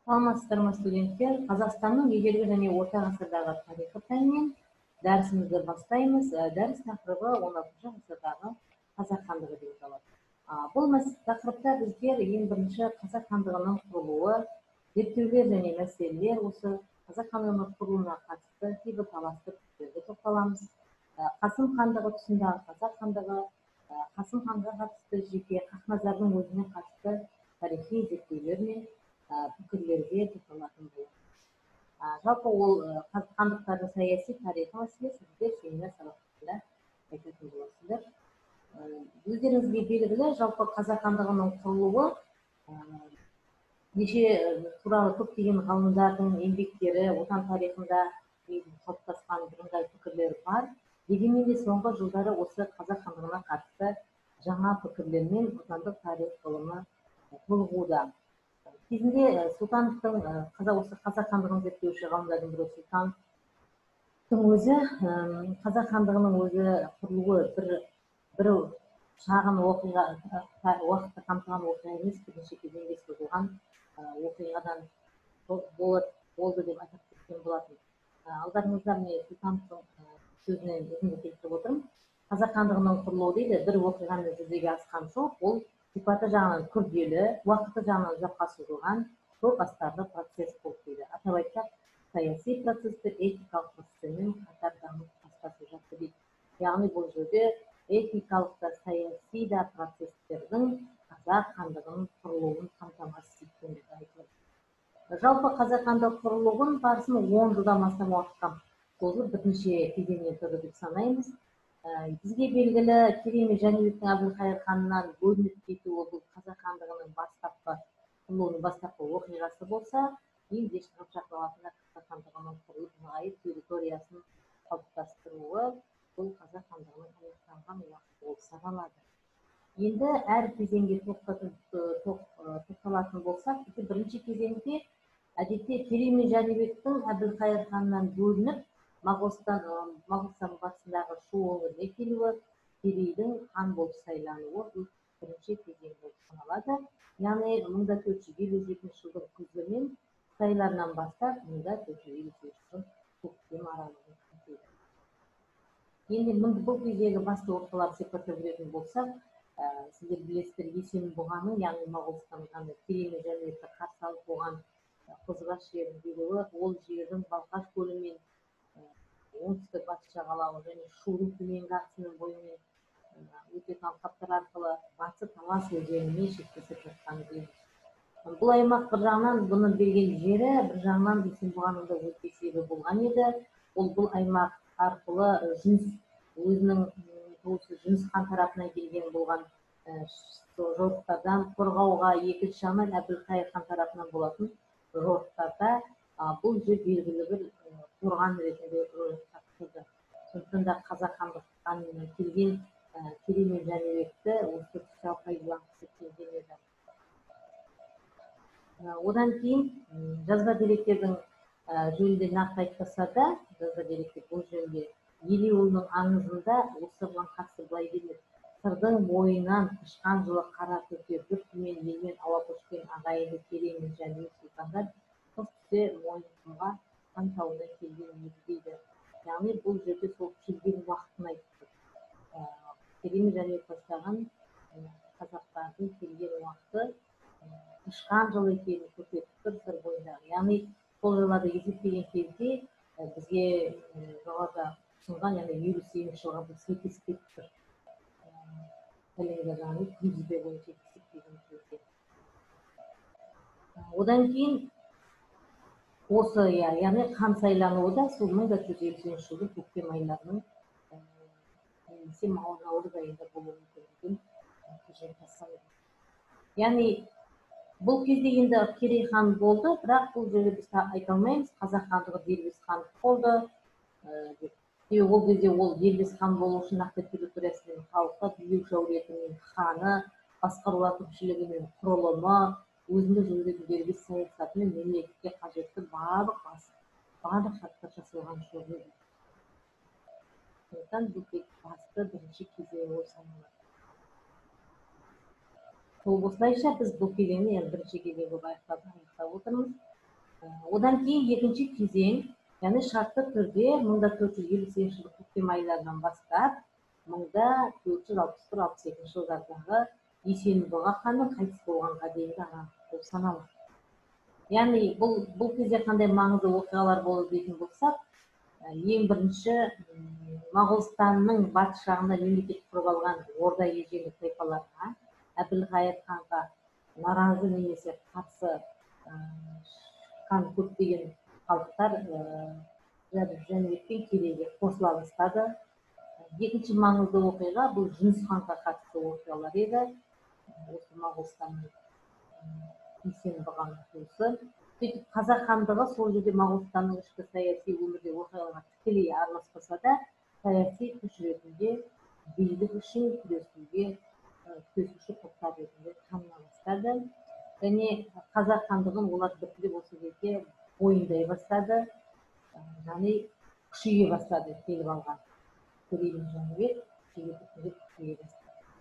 Саламатсыздар ма студенттер? Қазақстанның ежелгі және орта ғасырдағы тарихы пәнінен дәрісімізді бастаймыз. Дәріс тақырыбы 16 ғасырдағы қазақ хандығы деп аталады. Бұл тақырыпта біздер ең бірінші қазақ хандығының құрылуы, зерттеулер және мәселелер, осы қазақ хандығының құрылуына қатысты кейбір таласты пікірлерге тоқталамыз. Қасым хандығы тұсындағы қазақ хандығы, Қасым ханға қатысты жеке Хақназардың өзіне қатысты тарихи зерттеулер мен пікірлерге тоқталатын болады. Жалпы ол хандықтардың саяси тарихи мәселесі сіздер семинар сабақтарында айтатын боласыздар. Өздеріңізге белгілі, жалпы қазақ хандығының құрылуы неше туралы көптеген ғалымдардың еңбектері, отан тарихында қалыптасқан бірыңғай пікірлер бар. Дегенмен де соңғы жылдары осы қазақ хандығына қатысты жаңа пікірлер мен отандық тарих ғылымы толығуда. Кезінде Сұлтановтың, осы қазақ хандығын зерттеуші ғалымдардың бірі Сұлтановтың өзі, қазақ хандығының өзі құрылуы бір шағын уақытты қамтыған оқиға емес, бірнеше кезеңге созылған оқиғадан болды деп атап кеткен болатын. Алдарыңызда міне Сұлтановтың сөзінен өзімді келтіріп отырмын. Қазақ хандығының құрылуы дейді, бір оқиғаны жүзеге асқан жоқ, ол сипаты жағынан күрделі, уақыты жағынан ұзаққа созылған, көп астарлы процесс болды дейді. Атап айтсақ, саяси процесті этникалық процестермен қатар дамып қалыптасып жатты дейді. Яғни бұл жерде этникалық та саяси да процестердің қазақ хандығының құрылуын қамтамасыз еткен деп айтылады. Жалпы қазақ хандығы құрылуын барысын 10 жылдан астам уақытқа созылып бірнеше кезеңнен тұрды деп санаймыз. Бізге белгілі Керей мен Жәнібектің Әбілқайыр ханынан бөлініп кетуі бұл қазақ хандығының құрылуының бастапқы оқиғасы болса, ең дешті қыпшақ даласында қазақ хандығының құрылып нығайып территориясын қалыптастыруы бұл қазақ хандығының аяқталған уақыты болып саналады. Енді әр кезеңге тоқталатын болсақ, бірінші кезеңде әдетте Керей мен Жәнібектің Әбілқайыр ханынан бөлініп Моғолстан батысындағы Шу өңіріне келуі, Керейдің хан болып сайлануы бұл бірінші кезең болып саналады. Яғни 1457 жылдың күзі мен қытайларынан бастап 1458 жылдың көктем аралығын қамтиды. Енді бұл кездегі басты орталарды сипаттап беретін болсақ, сіздер білесіздер, Есен бұғаның, яғни Моғолстан ханы Керей мен Жәнібекті қарсы алып оған Қозыбас жерін беруі, ол жердің Балқаш көлі мен оңтүстік батыс жағалауы және Шудың төменгі ағысының бойымен өтетін алқаптар арқылы батысы Талас өзенімен шектесіп жатқаны дейміз. Бұл аймақ бір жағынан бұны берген жері, бір жағынан Есен бұғаның да өз себебі болған еді. Ол бұл аймақ арқылы өзінің туысы Жүніс хан тарапынан келген болған жорықтардан қорғауға, екінші жағынан Әбілқайыр хан тарапынан болатын жорықтарда бұл жер белгілі бір қорған ретінде рөл атқарды. Сондықтан да қазақ хандығынан келген Керей мен Жәнібекті осы тұста пайдаланғысы келген еді. Одан кейін жазба деректердің жөнінде нақты айтпаса да, жазба деректер бұл жөнінде Елеуұлының аңызында осыған қатысты былай делінеді: сырдың бойынан қышқан жылы қара көте бір түмен елмен ауа көшкен ағайынды Керей мен Жәнібек сұлтандар қыс түсе Мойынқұмға хан тауына келген еді дейді. Яғни бұл жерде сол келген уақытын айтты. Керей мен Жәнібек бастаған қазақтардың келген уақыты қышқан жылы екенін көрсетіп тұр сыр бойындағы. Яғни сол жыларды есептеген кезде бізге жоғарыда ұсынған, яғни 58 жылға бұл сәйкес кетіп тұр. Яғни күнтізбе бойынша есептеген кезде. Одан кейін осы, яғни хан сайлануы да сол 1453 жылдың көктем айларының немесе наурыз айында болуы мүмкіндігін жасайды. Яғни бұл кезде енді Керей хан болды, бірақ бұл жерде біз айта алмаймыз, қазақ хандығы дербес хандық болды. Ол кезде ол дербес хан болу үшін нақты территориясымен халыққа билік жауриетімен ханы, басқару әкімшілігімен құрылымы, өзінде жүргізетін дербес саясаты мен мемлекетке қажетті барлық шарттар жасалған жоқ еді. Сондықтан бұл тек басты бірінші кезең болып саналады. Осылайша біз бұл кезеңді бірінші кезеңді аяқтап отырмыз. Одан кейін екінші кезең, яғни шартты түрде 1458 жылы көктем айларынан бастап 1461-62 жылдардағы Есенбұға ханның қайтыс болғанға дейінгі аралық болып саналады. Яғни бұл кезде қандай маңызды оқиғалар болды дейтін болсақ, ең бірінші Моғолстанның батыс жағында мемлекет құрып алған орда ежелгі тайпаларға, Әбілқайыр ханға наразы немесе қарсы шыққан көптеген халықтар Жәнібек пен Керейге қосыла бастады. Екінші маңызды оқиға бұл Жүніс ханға қатысты оқиғалар еді. Осы Моғолстанның Есенбұғаның туысы. Сөйтіп қазақ хандығы сол жерде Моғолстанның ішкі саяси өмірде оқиғаларға тікелей араласпаса да, саяси күш ретінде билік үшін күресуші топтар ретінде таныла бастады. Және қазақ хандығын олар біртіндеп осы кезде мойындай бастады, яғни күшейе бастады. Келіп алған Керей мен Жәнібек күшейе бастады.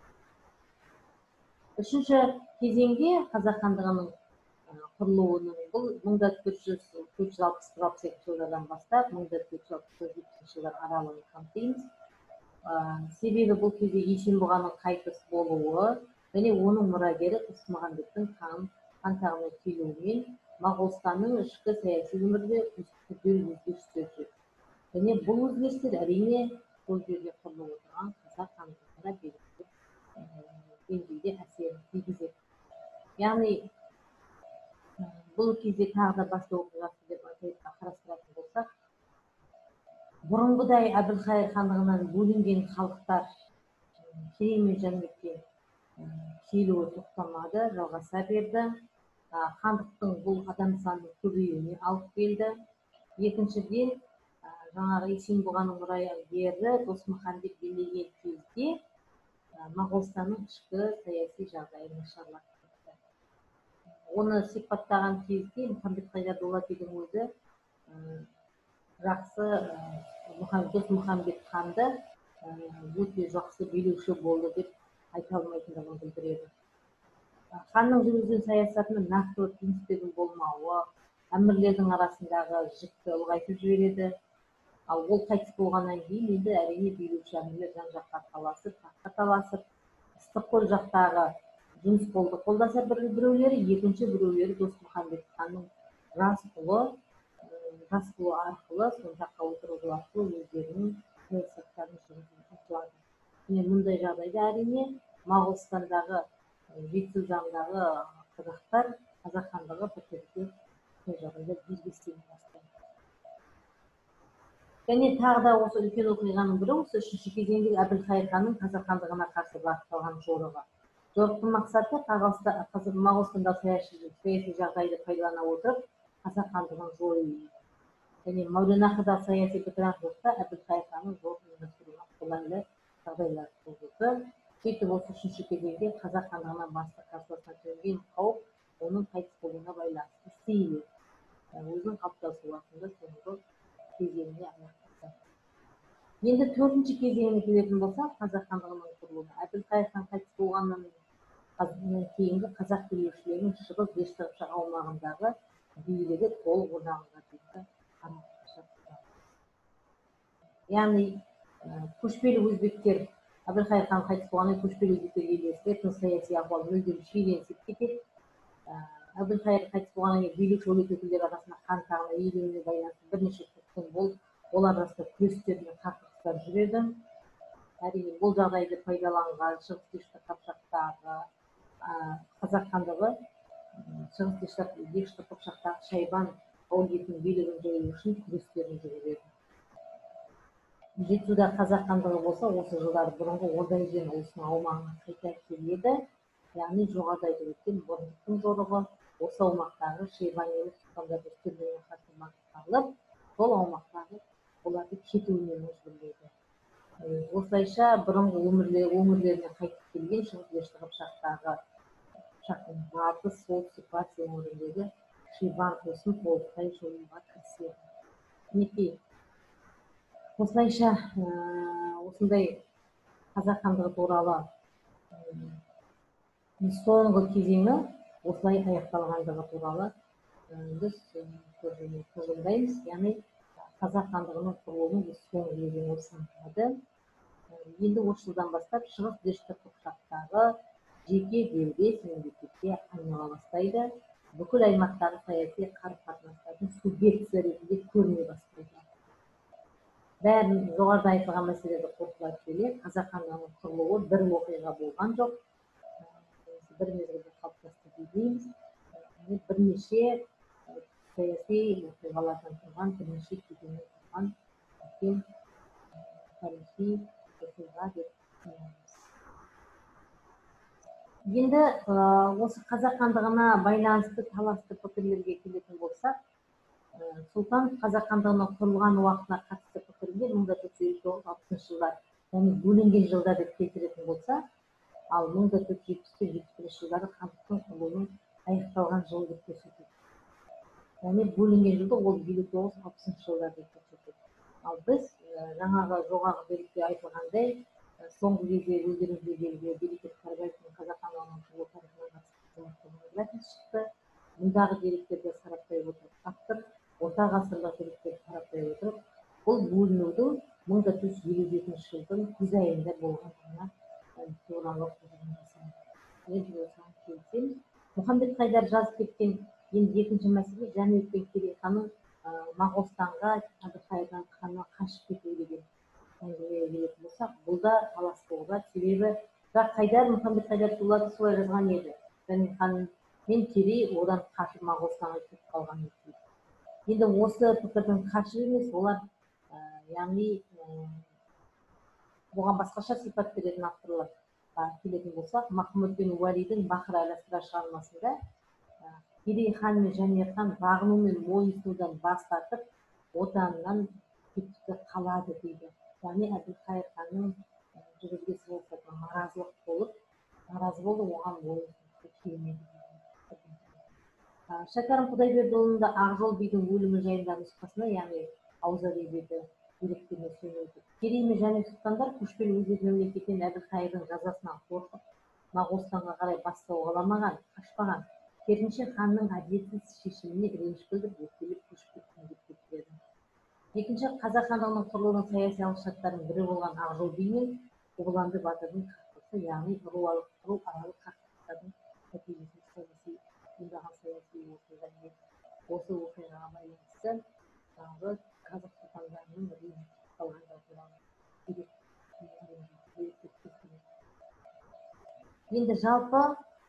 Үшінші кезеңде қазақ хандығының құрылуының бұл 1460-62 жылдардан бастап 1460-70 жылдар аралығын қамтимыз. Себебі бұл кезде Есенбұғаның қайтыс болуы және оның мұрагері Досмұхамбеттің хан тағына келуімен Моғолстанның ішкі саяси өмірде күрделі өзгерістер жүрді. Және бұл өзгерістер әрине сол жерде құрылып отырған қазақ хандығына белгілі деңгейде әсерін тигізеді. Яғни бұл кезде тағы да басты оқиғасы деп қарастыратын болсақ, бұрынғыдай Әбілқайыр хандығынан бөлінген халықтар Керей мен Жәнібекке келуі тоқтамады, жалғаса берді. Хандықтың бұл адам санының көбеюіне алып келді. Екіншіден, жаңағы Есенбұғаның мұрагері Досмұхамбет билеген кезде Моғолстанның ішкі саяси жағдайы нашарлап кетті. Оны сипаттаған кезде Мұхамбет Қайдар Дулатидың өзі жақсы Досмұхамбет ханды өте жақсы билеуші болды деп айта алмайтындығын білдіреді. Ханның жүргізген саясатының нақты принциптердің болмауы әмірлердің арасындағы жікті ұлғайтып жібереді. Ал ол қайтыс болғаннан кейін енді әрине билеуші әмірлер жан-жаққа таққа таласып, Ыстықкөл жақтағы Жүніс қолды қолдаса біреулері, екінші біреулері Досмұхамбет ханның жас ұлы арқылы сол жаққа отырғызу арқылы өздерінің саясаттарын жүргізуге ұмтылады. Және мұндай жағдайда әрине Моғолстандағы жетісу жағындағы қазақ хандығы бірте-бірте сол жағдайда дербестене бастайды. Және тағы да осы үлкен оқиғаның бірі осы үшінші кезеңдегі Әбілқайыр ханның қазақ хандығына қарсы бағытталған жорығы. Жорықтың мақсаты Моғолстандағы саяси жағдайды пайдалана отырып қазақ хандығын жою. Және Мауреннахрдағы саяси бытыраңқылықта Әбілқайыр ханның жорық ұйымдастыруына қолайлы жағдайлар туғызды. Сөйтіп осы үшінші кезеңде қазақ хандығына басты қарсыласына төнген қауіп оның қайтыс болуына байланысты сейіледі. Өзінің қалыптасу уақытында соңғы кезеңіне аяқтады. Енді төртінші кезеңіне келетін болсақ, қазақ хандығының құрылуы. Әбілқайыр хан қайтыс болғаннан кейінгі қазақ билеушілерінің шығыс Дешті қыпшақ аумағындағы билігі толық орнағанға дейінгі қарақшылық. Яғни көшпелі өзбектер Әбілқайыр хан қайтыс болғаннан көшпелі өзбектерге ілесіп, этнос-саяси ахуал мүлдем шиеленісіп кетеді. Әбілқайыр қайтыс болғаннан кейін билік өкілдері арасында хан тағына иеленуіне байланысты бірнеше тұтқын болып, олар арасында күрестер мен қақтығыстар жүреді. Әрине бұл жағдайды пайдаланған шығыс Дешті қыпшақтағы қазақ хандығы шығыс Дешті қыпшақтағы Шайбан әулетінің билігін жою үшін күрестерін жүргізеді. Жетісуда қазақ хандығы болса, осы жылдары бұрынғы орда ежен ұлысының аумағына қайта келеді. Яғни жоғарыда айтып өткен бұрындықтың жорығы осы аумақтағы шайбанилық сұлтандардың үстемдігіне қарсы бағытталып, сол аумақтағы оларды кетуіне мәжбүрлейді. Осылайша бұрынғы өңірлеріне қайтып келген шығыс Дешті қыпшақтағы қыпшақтың батыс солтүстік батыс өңіріндегі шайбан ұлысын толықтай жоюға кіріседі. Мінекей осылайша осындай қазақ хандығы туралы соңғы кезеңі осылай аяқталғандығы туралы біз тұжырымдаймыз, яғни қазақ хандығының құрылуының біз соңғы кезеңі болып саналады. Енді осы жылдан бастап шығыс дешті қыпшақтағы жеке дербес мемлекетке айнала бастайды. Бүкіл аймақтағы саяси қарым-қатынастардың субъектісі ретінде көріне бастайды. Бәрін жоғарыда айтылған мәселелерді қосыла келе, қазақ хандығының құрылуы бір оқиға болған жоқ, бір мезгілде қалыптасты дейміз. Бірнеше саяси оқиғалардан тұрған, бірнеше кезеңнен тұрған үлкен тарихи оқиға деп санаймыз. Енді осы қазақ хандығына байланысты таласты пікірлерге келетін болсақ, Сұлтан қазақ хандығының құрылған уақытына қатысты пікірінде 1459-60 жылдар, яғни бөлінген жылдар деп келтіретін болса, ал 1470-71 жылдары хандықтың құрылуының аяқталған жылы деп көрсетеді. Яғни бөлінген жылды ол 59-60 жылдар деп көрсетеді. Ал біз жаңағы жоғарғы деректе айтылғандай, соңғы кезде өздеріңізге белгілі Берекет Қарабаевтың қазақ хандығының құрылу тарихына қатысты монографиясы шықты. Мұндағы деректерді сараптай отырып, автор орта ғасырлық деректерді сараптай отырып, бұл бөлінудің 1457 жылдың күз айында болғандығына туралы тұжырым жасайды. Енді осыған келсем, Мұхамбет Хайдар жазып кеткен енді екінші мәселе Жәнібек пен Керей ханның Моғолстанға Әбілқайыр ханнан қашып кетуі деген әңгімеге келетін болсақ, бұл да талас болуда. Себебі Қайдар, Мұхамбет Хайдар Дулати солай жазған еді. Жәнібек хан мен Керей одан қашып Моғолстанға кетіп қалған еді. Енді осы пікірдің қашып емес, олар яғни бұған басқаша сипат беретін авторлар келетін болсақ, Махмұд бен Уәлидің Бахыр әл-Асра шығармасында Керей хан мен Жәнібек хан бағыну мен мойынсынудан бас тартып, отанынан кетіп қалады дейді. Яғни Әбілқайыр ханның жүргізгесі болса наразы болды, оған мойынсынуға келмеді. Шәкәрім Құдайбердіұлында Ақжол бидің өлімі жайындағы нұсқасына, яғни ауыз әдебиеті деректеріне сүйенеді. Керей мен Жәнібек сұлтандар көшпелі өз мемлекетінен Әбілқайырдың жазасынан қорқып, Моғолстанға қарай бас сауғаламаған, қашпаған. Керісінше ханның әділетсіз шешіміне реніш білдіріп, өкпелеп көшіп кеткен деп келтіреді. Екінші, қазақ хандығының құрылуының саяси алғышарттарының бірі болған Ақжол би мен Қобыланды батырдың қақтығысы, яғни руаралық қақтығыстардың нәтижесінде саяси оқиға. Осы оқиғаға байланысты қазақ сұлтандарының қалғандығы туралы енді жалпы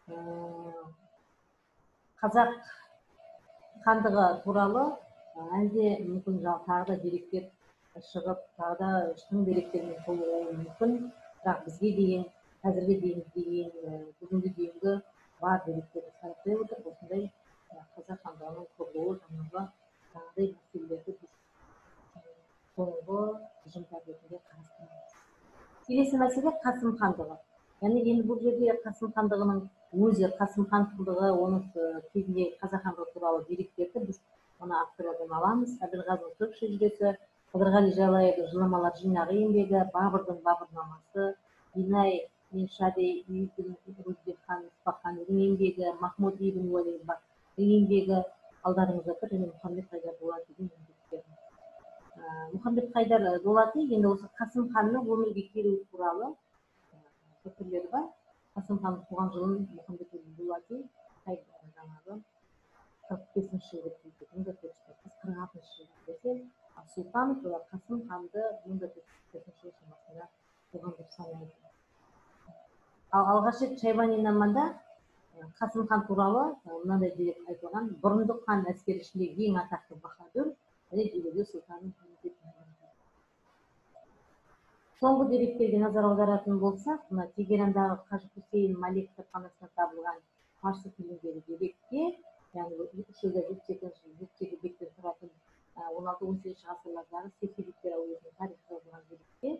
қазақ хандығы туралы әлде мүмкін тағы да деректер шығып, тағы да шын деректермен толығуы мүмкін, бірақ бізге дейін, бүгінгі дейінгі бар деректерді сараптай отырып, осындай қазақ хандығының құрылуы жаңағыдай мәселелерді біз соңғы тұжырымдар ретінде қарастырамыз. Келесі мәселе Қасым хандығы. Яғни енді бұл жерде Қасым хандығының өзі, Қасым хандығы, оның кезінде қазақ хандығы туралы деректерді біз оны авторлардан аламыз. Әбілғазының Түрік шежіресі, Қыдырғали Жалайырдың жылнамалар жинағы еңбегі, Бабырдың Бабырнамасы, Инай мен Шадей ибн Рузбекхан Исфаханидың еңбегі, Махмуд ибн Уәлидің еңбегі алдарыңызда тұр, және Мұхамбет Хайдар Дулатидің еңбектері. Мұхамбет Хайдар Дулати енді осы Қасым ханның өмірге келуі туралы пікірлері бар. Қасым ханның туған жылын Мұхамбет Дулати жаңағы 45 жылы деп келтіреді, 1446 жылы десе, Сұлтан Қасым ханды 1445 жыл шамасында туған деп санайды. Ал алғаш рет Шайбани-намада Қасым хан туралы мынандай дерек айтылған: бұрындық хан әскері ішіндегі ең атақты баһадүр, Желөзі сұлтанның соңғы деректерге назар аударатын болсақ, мына Тегерандағы Қажы Хусейн Малек кітапханасында табылған парсы тіліндегі деректе, яғни 342 беттен тұратын 16-18 ғасырлардағы сефевидтер әулетінің тарихы жазылған деректе,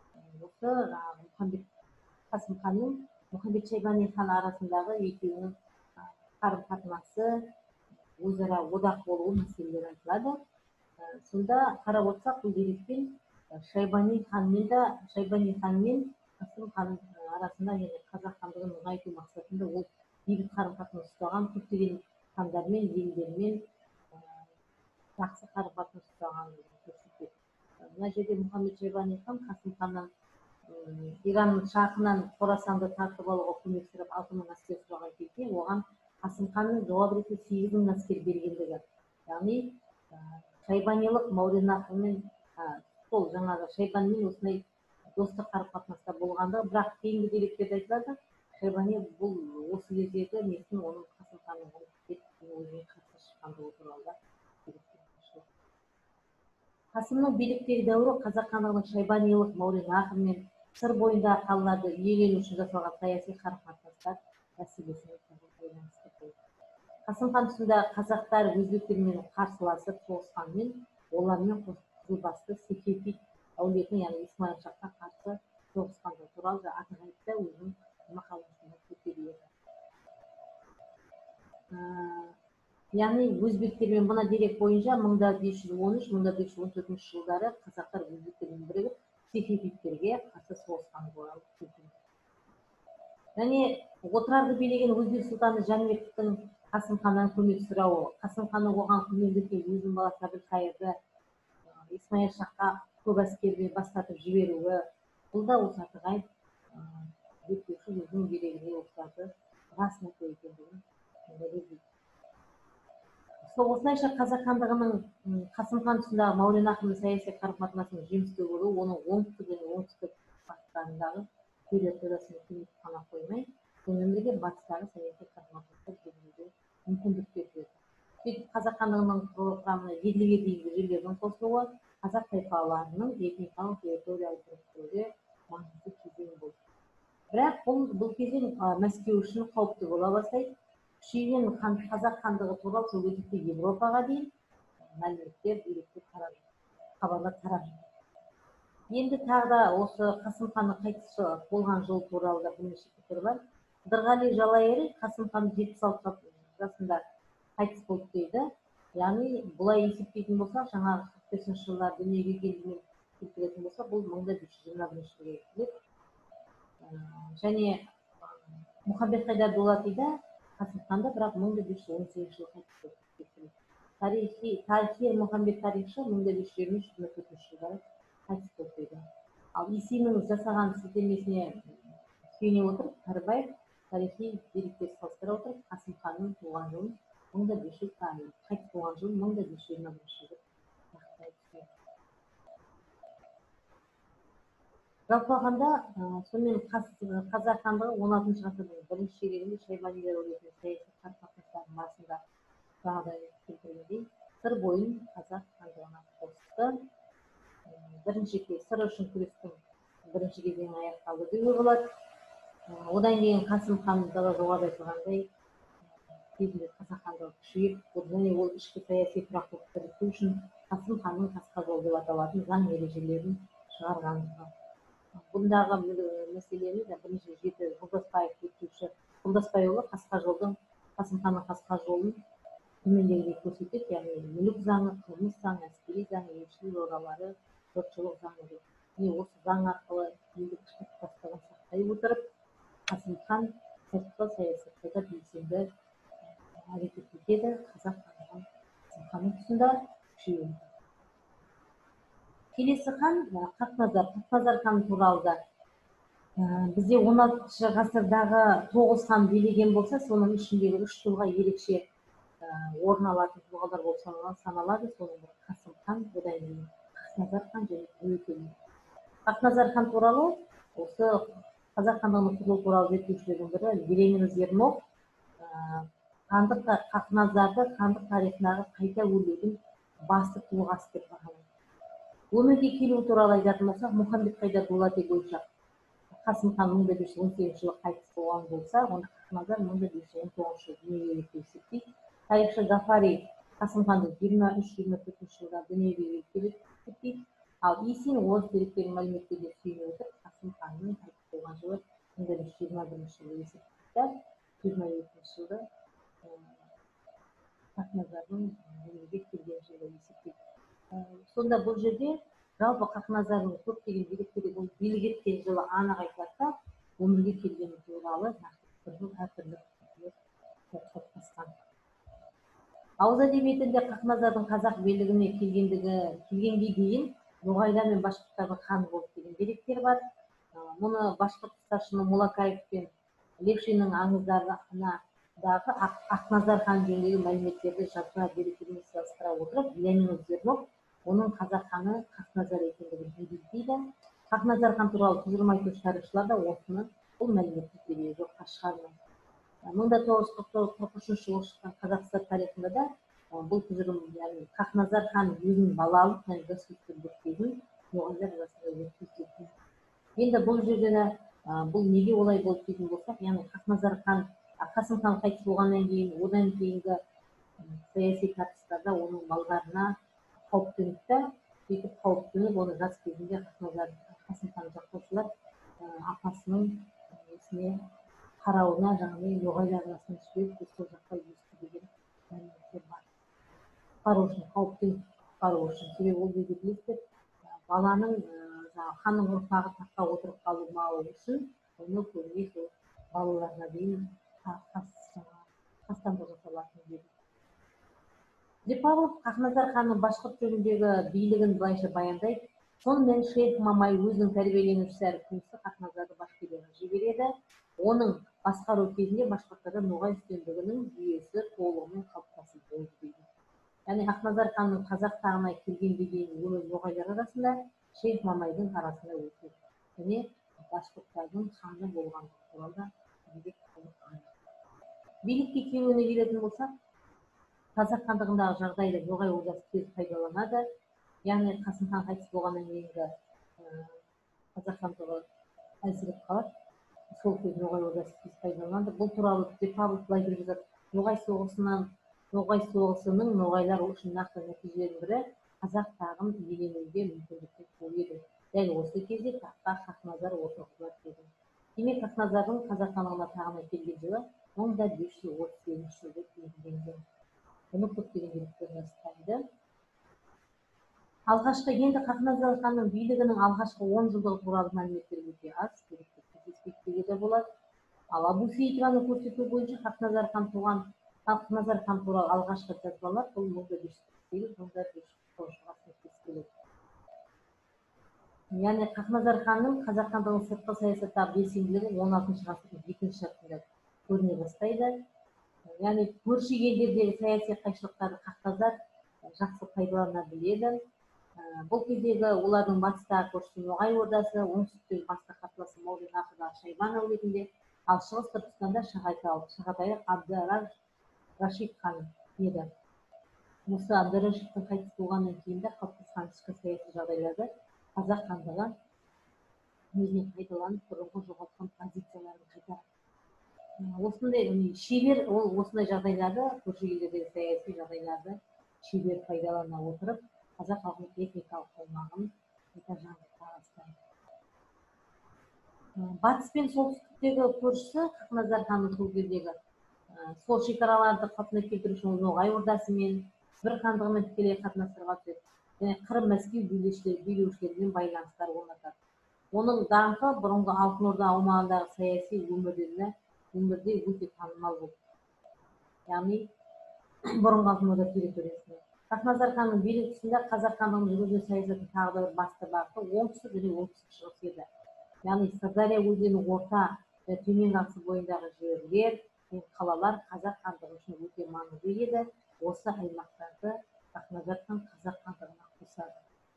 осы Қасым ханның Мұхамбет Шайбани хан арасындағы екеуінің қарым-қатынасы, өзара одақ болуы мәселелері айтылады. Сонда қарап отырсақ, бұл деректен Шайбани хан мен Қасым хан арасында, яғни қазақ хандығын нығайту мақсатында ол бейбіт қарым-қатынас ұстаған, көптеген хандармен, елдермен жақсы қарым-қатынас жасағанын көрсетеді. Мына жерде Мұхаммед Шайбани хан Қасым ханнан Иранның шахынан Қорасанды тартып алуға көмек сұрап 6000 әскер сұраған кезде оған Қасым ханның жауап ретінде 8000 әскер бергендігі, яғни Шайбанилық Мауреннахрмен сол жаңағы Шайбанимен осындай достық қарым-қатынаста болғандығы, бірақ кейінгі деректерде айтылады, Шайбани бұл осы кездегі несін оның Қасым ханның өзіне қарсы шыққандығы туралы да Қасымның биліктегі дәуірі қазақ хандығының Шайбанилық Мауреннахрмен сыр бойындағы қалаларды иелену үшін жасалған саяси қарым-қатынастар мәселесіне байланысты болды. Қасым хан тұсында қазақтар өзбектермен қарсыласып соғысқанымен, олармен Қызылбасты Сефевид әулетінің, яғни Исмайыл Шахқа қарсы соғысқандығы туралы аты айтса өзінің мақаласында көтереді. Яғни өзбектермен мына дерек бойынша 1513-1514 жылдары қазақтар өзбектермен бірігіп сефевидтерге қарсы соғысқан туралы көтереді. Және отырарды билеген өзбек сұлтаны Жәнібектің Қасым ханнан көмек сұрауы, Қасым ханның оған көмек еткен өзінің баласы Әбілқайырды Исмайыл Шахқа көп әскермен бастатып жіберуі, бұл да осы атығай зерттеуші өзінің дерегінде осыларды расына екендігін дәлелдейді. Осылайша қазақ хандығының Қасым хан тұсындағы Мауреннахрмен саяси қарым-қатынасының жемісті болуы оның оңтүстік және оңтүстік батыстарындағы территориясын кеңейтіп қана қоймай, сонымен бірге батыстағы саяси қарым-қатынастар жүргізуге мүмкіндік берді. Сөйтіп қазақ хандығының құрамына 50-ге дейінгі жерлердің қосылуы қазақ тайпаларының этникалық территориялық біріктіруге маңызды кезең болды. Бірақ бұл кезең Мәскеу үшін қауіпті бола бастайды. Күшейген қазақ хандығы туралы сол кезекте Европаға дейін мәліметтер, деректер хабарлар тарап жатыр. Енді тағы да осы Қасым ханның қайтыс болған жыл туралы да бірнеше пікір бар. Қыдырғали Жалайыр Қасым хан 76 жасында қайтыс болды дейді. Яғни бұлай есептейтін болсақ, жаңағы 45 жылдар дүниеге келгеннен келтіретін болса, бұл 1521 жылға келеді. Және Мұхаммед Хайдар Дулатида Қасым ханда бірақ 1518 жылы қайтыс болды. Тарихи Мұхаммед тарихшы 1523-24 жылдары қайтыс болды дейді. Ал Исиннің жасаған сілтемесіне сүйене отырып, Кәрібаев тарихи деректер салыстыра отырып, Қасым ханның туған жылын 1500 қайтыс болған жылын 1521 жылы нақтылайды. Жалпы алғанда, сонымен қазақ хандығы 16 ғасырдың бірінші ширегінде Шайбанилар әулетінің саяси қарым-қатынастарының барысында жаңағыдай келтіргендей сыр бойын қазақ хандығына қосты. Сыр үшін күрестің бірінші кезеңі аяқталды деуге болады. Одан кейін Қасым хан жоғарыда айтылғандай кезінде қазақ хандығы күшейіп, және ол ішкі саяси тұрақтылықты реттеу үшін Қасым ханның қасқа жол деп аталатын заң ережелерін шығарғандығы. Бұндағы мәселені бірінші жеті Жолдасбайұлы Қасым ханның қасқа жолын төмендегідей көрсетеді, яғни мүлік заңы, қылмыс заңы, әскери заңы, елшілік оралары, жұртшылық заңы деп. Осы заң арқылы елдік ішкі тұтастығын сақтай отырып, Қасым хан сыртқы саясатта да белсенді әрекет етеді. Қазақ хандығын Қасым ханның тұсында күшейеді. Келесі хан Хақназар хан туралы да бізде 16 ғасырдағы 9 хан билеген болса, соның ішіндегі 3 тұлға ерекше орын алатын тұлғалар болып саналады. Соның бірі Қасым хан, одан кейін Хақназар хан және Тәуекел. Хақназар хан туралы осы қазақ хандығының құрылуы туралы зерттеушілердің бірі Еремин Зернов Хақназарды хандық тарихындағы қайта өрлеудің басты тұлғасы деп бағалайды. Өмірге келуі туралы айтатын болсақ, Мұхаммед Хайдар Дулати бойынша Қасым хан 1518 жылы қайтыс болған болса, онда Хақназар 1519 жылы дүниеге келді деп есептейді. Тарихшы Гафари Қасым ханды 23-24 жылда дүниеге келді деп есептейді. Ал Исин орыс деректерінің мәліметтеріне сүйене отырып, Қасым ханның қайтыс болған жылы 1521 жылы есептейді. 22 жылда Хақназардың дүниеге келген жылы есептейді. Сонда бұл жерде жалпы Хақназардың көптеген деректерде бұл билік еткен жылы анық айтылса, өмірге келгені туралы нақты бір жыл әртүрлі пікірлер қалыптасқан. Ауыз әдебиетінде Хақназардың қазақ билігіне келгенге дейін ноғайлар мен башқұрттардың ханы болды деген деректер бар. Мұны башқұрт старшыны Мулакаев пен Левшиннің аңыздарындағы Ақназар хан жөніндегі мәліметтерді жазба деректермен салыстыра отырып, Леонид Зернов оның қазақ ханы Хақназар екендігін дәлелдейді. Хақназар хан туралы тұжырым айтушы тарихшылар да осыны бұл мәліметті жоққа шығармайды. 1943 жылы шыққан Қазақстан тарихында да бұл тұжырым, яғни Хақназар хан өзінің балалық және жасөспірімдік кезін ноғайлар арасында өткізген. Енді бұл жерде бұл неге олай болды дейтін болсақ, яғни Хақназар хан Қасым хан қайтыс болғаннан кейін, одан кейінгі саяси тартыстарда оның балаларына қауіп төніпті. Сөйтіп қауіп төніп, оны жас кезінде Қасым хан жақтаушылар апасының есіне қарауына жаңағы ноғайлар арасында жіберіп, сол жаққа өсті деген мәліметтер бар. Құтқару үшін, қауіптен құтқару үшін. Себебі ол жерде білесіздер, баланың ханның ұрпағы таққа отырып қалмауы үшін оны көбіне сол балаларына дейін қастандық жасалатын деді. Павлов Хақназар ханның башқұрт жөніндегі билігін былайша баяндайды. Сонымен Шейх Мамай өзінің тәрбиеленушісі әрі күмісі Хақназарды Башқирияға жібереді. Оның басқару кезінде башқұрттарда ноғай үстемдігінің жүйесі толығымен қалыптасып болды дейді. Яғни Хақназар ханның қазақ тағына келгенге дейін өмір ноғайлар арасында, Шейх Мамайдың арасында өтеді. Және башқұрттардың ханы болғандығы туралы да билікке келуіне келетін болсақ, қазақ хандығындағы жағдайды ноғай ордасы тез пайдаланады. Яғни Қасым хан қайтыс болғаннан кейінгі қазақ хандығы әлсіреп қалады. Сол кез ноғай ордасы тез пайдаланады. Бұл туралы Павлов былай деп жазады: ноғай соғысының ноғайлар үшін нақты нәтижелерінің бірі қазақ тағын иеленуге мүмкіндікті туды. Дәл осы кезде таққа Хақназар отырғызылады деді. Демек, Хақназардың қазақ хандығына тағына келген жылы 1538 жылы белгіленген. Бұны көптеген деректер растайды. Алғашқы енді Хақназар ханның билігінің алғашқы 10 жылдығы туралы мәліметтер өте аз, деректер кездеспейді де болады. Ал Абу Сейітованың көрсетуі бойынша Хақназар хан туралы алғашқы жазбалар бұл 1548-1549 жылға сәйкес келеді. Яғни Хақназар ханның қазақ хандығының сыртқы саясаттағы белсенділігі 16 ғасырдың екінші жартысында көріне бастайды. Яғни көрші елдердегі саяси қайшылықтарды Хақназар жақсы пайдалана біледі. Бұл кездегі олардың батыстағы көршісі Ноғай ордасы, оңтүстіктегі басты қарсыласы Мауреннахрдағы Шайбан әулетінде, ал шығыс Түркістанда Шағатайлық Абды-ар-Рашид хан еді. Осы Абды-ар-Рашидтің қайтыс болғаннан кейін де қалыптасқан ішкі саяси жағдайларды қазақ хандығы өзіне пайдаланып, бұрынғы жоғалтқан позицияларын қайтарады. Осындай шебер, ол осындай жағдайларды, көрші елдердегі саяси жағдайларды шебер пайдалана отырып, қазақ халқының этникалық болмағын жаңғырта бастайды. Батыс пен солтүстіктегі көршісі Хақназар ханның сол кездегі сол шекараларды қалпына келтіру үшін Ноғай ордасымен, Сібір хандығымен тікелей қатынастарға түседі. Және Қырым, Мәскеу билеушілерімен байланыстар орнатады. Оның даңқы бұрынғы Алтын Орда аумағындағы саяси өмірде өте танымал болды. Яғни бұрынғы Алтын Орда территориясында. Хақназар ханның билік тұсында қазақ хандығының жүргізген саясатының тағы да бір басты бағыты оңтүстік және оңтүстік шығыс еді. Яғни Сырдария өзенінің орта және төменгі ағысы бойындағы жерлер мен қалалар қазақ хандығы үшін өте маңызды еді. Осы аймақтарды Хақназар хан қазақ хандығына қосады.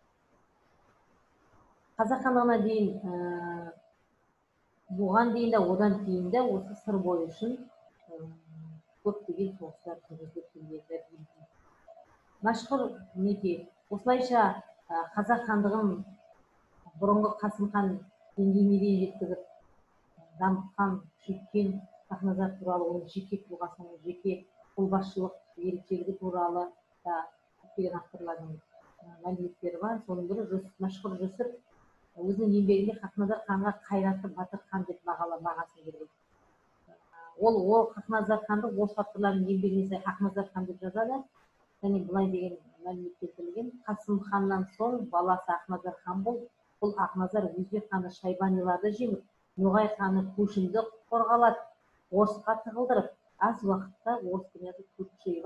Қазақ хандығына дейін, бұған дейін де одан кейін де осы сыр бойы үшін көптеген соғыстар жүргізіліп келген. Мәшһүр мінекей, осылайша қазақ хандығын бұрынғы Қасым хан деңгейіне дейін жеткізіп, дамытқан, күшейткен Хақназар туралы, оның жеке тұлғасының жеке қолбасшылық ерекшелігі туралы да көптеген авторлардың мәліметтері бар. Соның бірі мәшһүр Жүсіп өзінің еңбегінде Хақназар ханға қайратты батыр хан деп бағасын берген. Ол Хақназар ханды осы авторлардың еңбегіне сай Ақназар хан деп жазады. Және былай деген мәлімет келтірілген: Қасым ханнан соң баласы Ақназар хан болды. Бұл Ақназар өзбек ханы Шайбаниларды жеңіп, Ноғай ханы Көшімді қорғалады, Орысқа тығылдырып, аз уақытта Орыс князі Туркшейбан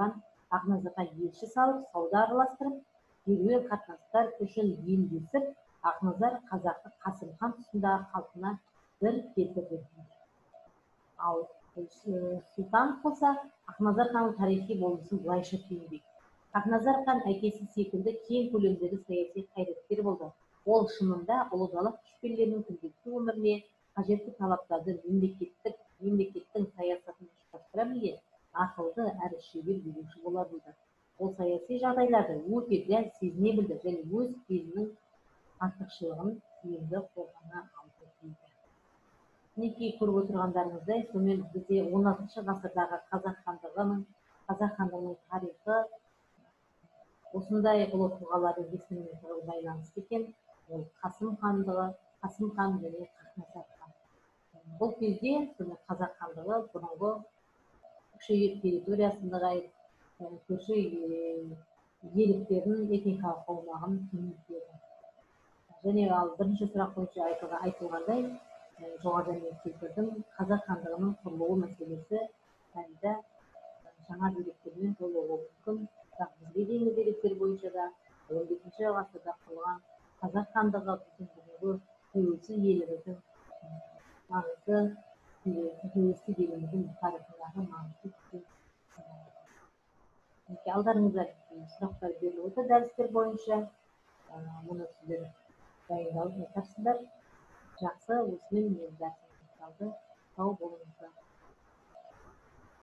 Ақназарға елші салып, сауда араластырып, керуен қатынастар үшін белдесіп, Ақназар қазақты Қасым хан тұсындағы қалпына бір келтірді. Ал Сұлтанов болса, Ақназар ханның тарихи болмысын былайша түйіндейді. Ақназар хан әкесі секілді кең көлемдегі саяси қайраткер болды. Ол шынында ұлы дала көшпелілерінің күнделікті өміріне қажетті талаптарды мемлекеттің саясатын ұштастыра білген ақылды әрі шебер билеуші бола білді. Ол саяси жағдайларды өте дәл сезіне білді және өз кезінің артықшылығын тиімді қолдана алды дейді. Мінекей көріп отырғандарыңыздай, сонымен бізде 16 ғасырдағы қазақ хандығының тарихы осындай ұлы тұлғалардың есімімен тығыз байланысты екен. Ол Қасым хан және Хақназар хан. Бұл кезде қазақ хандығы бұрынғы кіші территориясындағы көрші иеліктердің этникалық аумағын кеңейтеді. Және ал бірінші сұрақ бойынша айтылғандай, жоғарыда мен келтірдім, қазақ хандығының құрылуы мәселесі әлі де жаңа деректермен толы болуы мүмкін. Бірақ бізге дейінгі деректер бойынша да 15 ғасырда құрылған қазақ хандығы біздің бүгінгі тәуелсіз еліміздің маңызды тәуелсіз еліміздің тарихындағы маңызды. Алдарыңызда сұрақтар беріліп отыр дәрістер бойынша. Мұны сіздер дайындалып жатарсыздар. Жақсы, осымен менің дәрісім аяқталды. Сау болыңыздар.